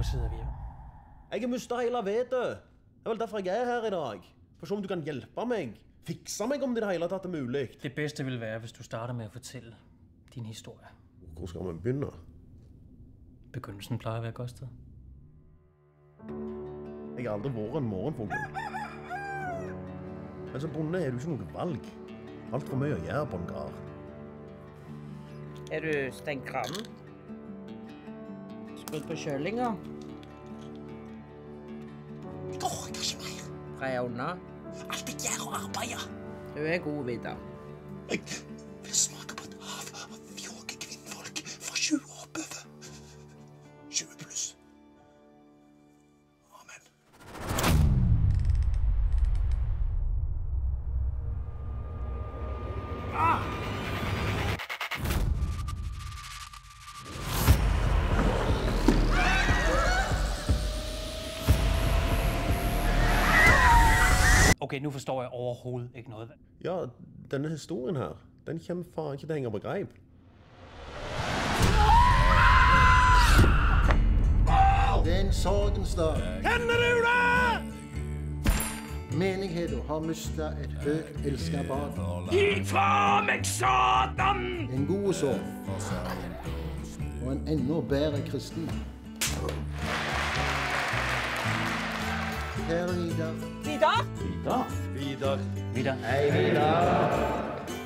sidder vi her? Jeg har mistet hele vedet. Det er vel derfor jeg er her i dag. For så om du kan hjelpe meg. Fikse meg om det hele tatt er mulig. Det bedste vil være, hvis du starter med at fortælle din historie. Hvor skal man begynne? Begyndelsen plejer at være et godt sted. Jeg har aldri vært en morgenfugl. Men som bonde er du ikke noe valg. Alt for mye å gjøre på en gard. Er du stengt kranen? Skrudd på kjølinga? Jeg orker ikke mer. Dreie unna? Alt jeg gjør og arbeider. Du er god, Vidar. Jeg vil smake på et hav av fjåke kvinnfolk fra 20 år oppover. 20 pluss. Amen. Okay, nu forstår jeg overhovedet ikke noget. Ja, denne historien her, den kommer faen ikke til å henge på greip. Det er en sorgens dag. Kjenner du det? Menigheten har mistet et høyt elsket barn. Gi fra meg, Satan! En god sorg. Og en enda bedre kristen. Kjære Vidar. Vidar? Vidar. Vidar. Hei, Vidar.